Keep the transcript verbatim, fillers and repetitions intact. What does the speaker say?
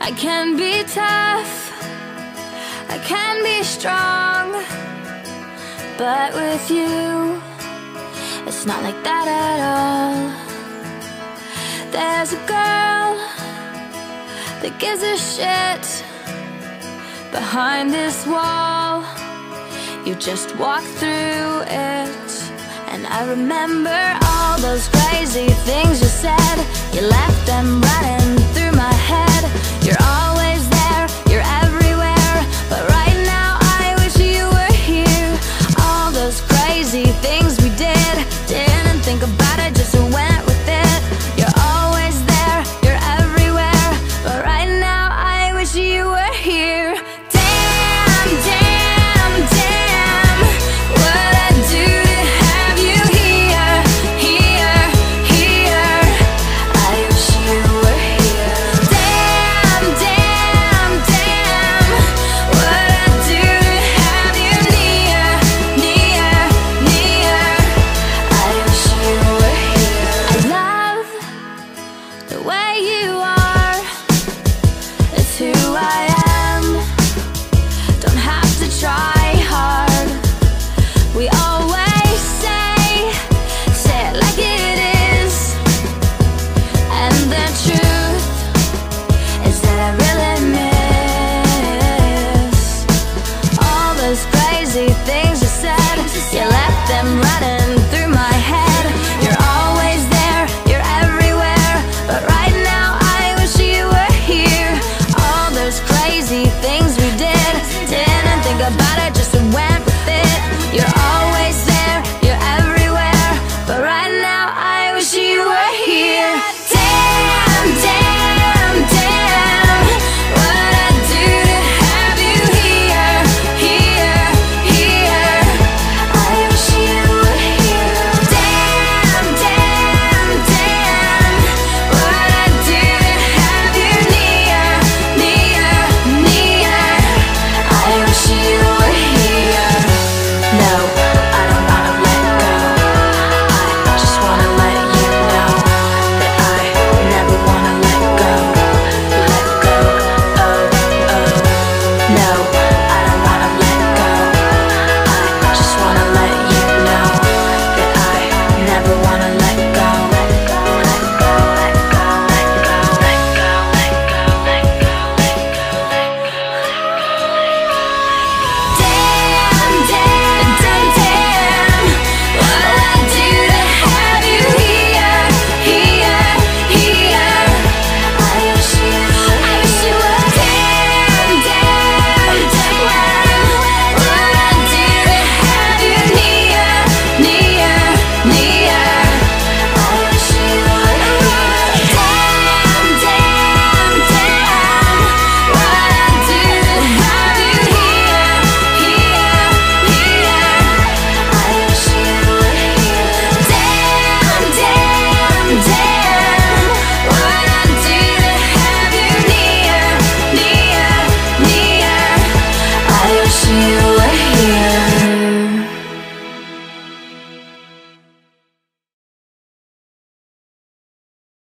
I can be tough, I can be strong, but with you, it's not like that at all. There's a girl that gives a shit behind this wall. You just walk through it, and I remember all those crazy things you said. You left them running